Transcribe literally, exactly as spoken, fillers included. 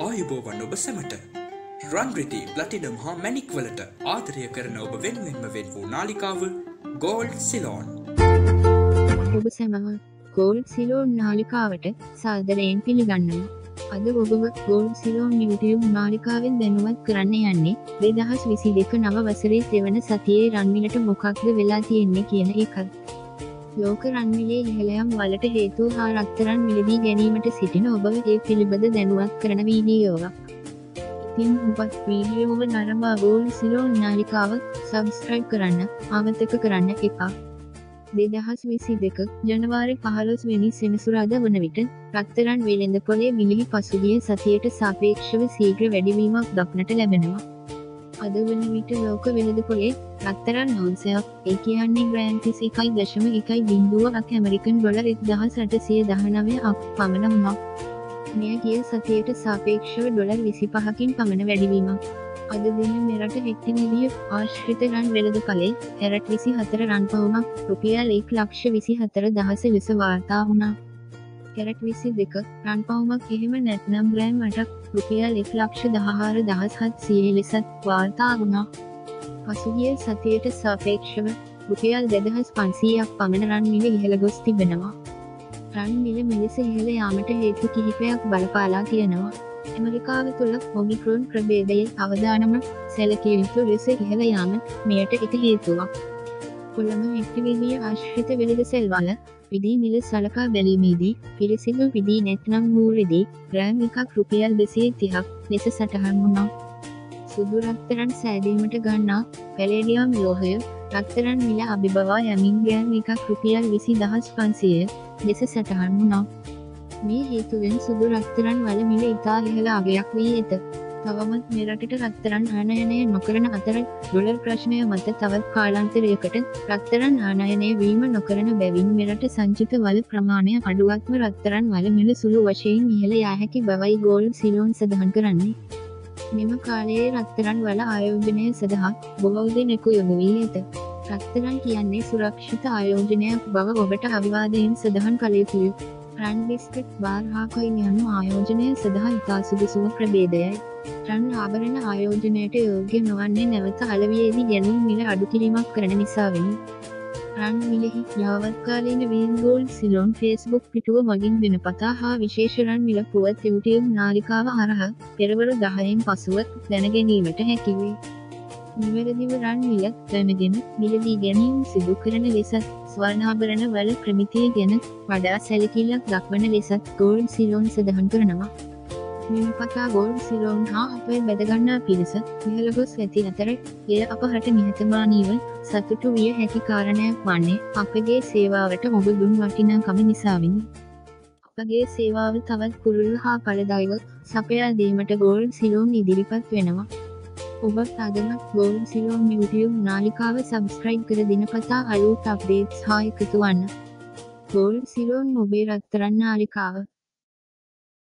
ආයුබෝවන් ඔබ සැමට රන් රිදී ප්ලැටිනම් හා මැණික් වලට ආදරය කරන ඔබ වෙනුවෙන්ම වෙන් වූ නාලිකාව GOLDCeylon. ඔබ සැමම GOLDCeylon නාලිකාවට සාදරයෙන් පිළිගන්නවා. අද ඔබව GOLDCeylon YouTube නාලිකාවෙන් දැනුවත් කරන්න යන්නේ දෙදහස් විසි දෙක නව වසරේ තෙවන සතියේ රන්මිලට මොකක්ද වෙලා තියෙන්නේ කියන එකත්. ලෝක රන්මිලේ ඉහළයම් වලට හේතු හා රත්තරන් මිලදී ගැනීමට සිටින ඔබව ඒ පිළිබඳ දැනුවත් කරන වීඩියෝවක්. ඉතින් ඔබත් වීඩියෝව නරඹා GOLDCeylon නාලිකාව සබ්ස්ක්‍රයිබ් කරන්න අමතක කරන්න එපා. දෙදහස් විසි දෙක ජනවාරි පහළොස් වෙනි සෙනසුරාදා වන විට රත්තරන් වෙළඳපොලේ මිලෙහි පසුගිය සතියට සාපේක්ෂව ශීඝ්‍ර වැඩිවීමක් දක්නට ලැබෙනවා. අද වන විට ලෝක වෙළඳපොලේ රත්තරන් අවුන්සයක් ඒ කියන්නේ ග්‍රෑම් තිස් එකයි දශම එකයි බිංදුවක් ඇමරිකන් ඩොලර් එක්දහස් අටසිය දහනවයක් පමණ වුණා. මෙය ගිය සතියට සාපේක්ෂව ඩොලර් විසිපහකින් පමණ වැඩිවීමක්. අද දින මෙරට හෙක්ටරයක ආශ්‍රිත රන් වෙළඳපොලේ කැරට් විසිහතර රන් පවුමක් රුපියල් එක ලක්ෂ විසිහතර දහස ලෙස වාර්තා වුණා. කැරට් විසි දෙක රන් පවුමක් එහෙම නැත්නම් ග්‍රෑම් අටක් රුපියල් එක ලක්ෂ දහහාර දහස් හත්සිය ලෙසත් වාර්තා වුණා. පසුගිය සතියට සාපේක්ෂව රුපියල් දෙදහස් පන්සීයක් පමණ රන් මිල ඉහළ ගොස් තිබෙනවා. රන් මිල මෙලෙස ඉහළ යාමට හේතු කිහිපයක් බලපාලා තියෙනවා. ඇමරිකාව තුළ ඔමික්‍රෝන් ප්‍රභේදයේ අවදානම සැලකිය යුතු ලෙස ඉහළ යාම මෙයට එක හේතුවක්. කොළඹ හෙක්ටරයක ආශ්‍රිත වෙළඳසැල්වල විදී මිල සලකා බැලීමේදී පිරිසිදු විදී නැත්නම් මූරෙදී ග්‍රෑම් එකක් රුපියල් දෙසිය තිහක් ලෙස සටහන් වුණා. සුදු රත්තරන් සෑදීමට ගන්නා පැලේඩියම් ලෝහය රත්තරන් මිල අභිබවා යමින් ග්‍රෑම් එකක් රුපියල් විසි දහස් පන්සිය ලෙස සටහන් වුණා. මේ හේතුවෙන් සුදු රත්තරන් වල මිල ඉතා ඉහළ අගයක් වී ඇත. තවමත් මෙරටට රත්තරන් ආනයනය නොකරන අතර ඩොලර් ප්‍රශ්නය මත තවත් කාලාන්තරයකට රත්තරන් ආනයනය වීම නොකරන බැවින් මෙරට සංචිත වල ප්‍රමාණය අඩුවත්ම රත්තරන් වල මිල සුළු වශයෙන් ඉහළ යා හැකි බවයි GOLDCeylon සඳහන් කරන්නේ. මෙම කාලයේ රත්තරන් වල ආයෝජනය සඳහා බොහෝ දෙනෙකු යොමු වී ඇත. රත්තරන් කියන්නේ සුරක්ෂිත ආයෝජනයක් බව ඔබට අවිවාදයෙන් සඳහන් කළ යුතුය. රන් බිස්කට් බාර් හා කොයින් යනු ආයෝජනය සඳහා ඉතා සුදුසුම ප්‍රභේදයයි. රන් ආභරණ ආයෝජනයට යෝග්‍ය නොවන්නේ නැවත අලවියේදී ගැනුම් මිල අඩු කිරීමක් කරන නිසාවෙනි. රන් මිලෙහි යාවත්කාලීන වීන් GOLDCeylon Facebook පිටුව මගින් දිනපතා හා විශේෂ රන් මිල පුවත් YouTube නාලිකාව හරහා පෙරවරු දහයෙන් පසුව දැනගැනීමට හැකි වේ. නිවැරදිව රන් මිල දැනගෙන මිලදී ගැනීම සිදු කරන ලෙසත් ස්වර්ණාභරණ වල ප්‍රමිතිය ගැන වඩා සැලකිල්ලක් දක්වන ලෙසත් GOLDCeylon සඳහන් කරනවා. මෙම කතා GOLDCeylon හා අපේ බැදගන්නා පිරිස ඉහළ ගොස් ඇති අතර එය අපහට නිහතමානීව සතුටු විය හැකි කාරණයක් වන්නේ අපගේ සේවාවට ඔබ දුන් වටිනාකම නිසාවෙනි. අපගේ සේවාව තවත් පුළුල් හා ඵලදායීව සපයා දීමට GOLDCeylon ඉදිරිපත් වෙනවා. ඔබත් අදම GOLDCeylon YouTube නාලිකාව සබ්ස්ක්‍රයිබ් කර දිනපතා අලුත් අප්ඩේට්ස් හා එකතු වන්න. GOLDCeylon ඔබේ රත්තරන් නාලිකාව.